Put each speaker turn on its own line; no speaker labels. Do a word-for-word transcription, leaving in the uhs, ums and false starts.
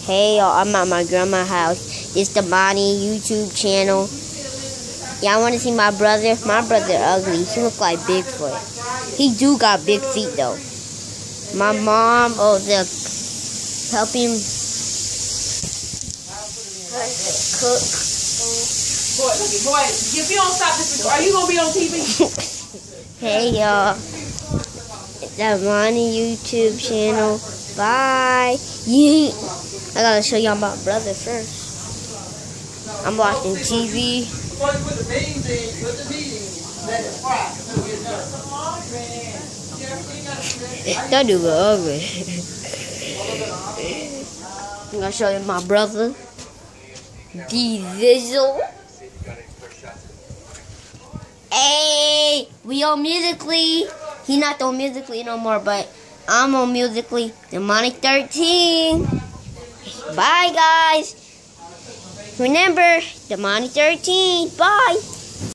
Hey y'all, I'm at my grandma's house. It's the Bonnie YouTube channel. Y'all want to see my brother? My brother ugly. He look like Bigfoot. He do got big feet though. My mom over there helping cook.
Boy, boy, if you don't stop this, are you gonna be on T V?
Hey y'all, it's the Bonnie YouTube channel. Bye. Yeah. I gotta show y'all my brother first. I'm watching T V. That dude was ugly. I'm gonna show you my brother, D-Vizzle. Hey, we on Musically. He not on Musically no more, but I'm on Musically. Demonic thirteen. Bye, guys. Remember, Demonic thirteen. Bye.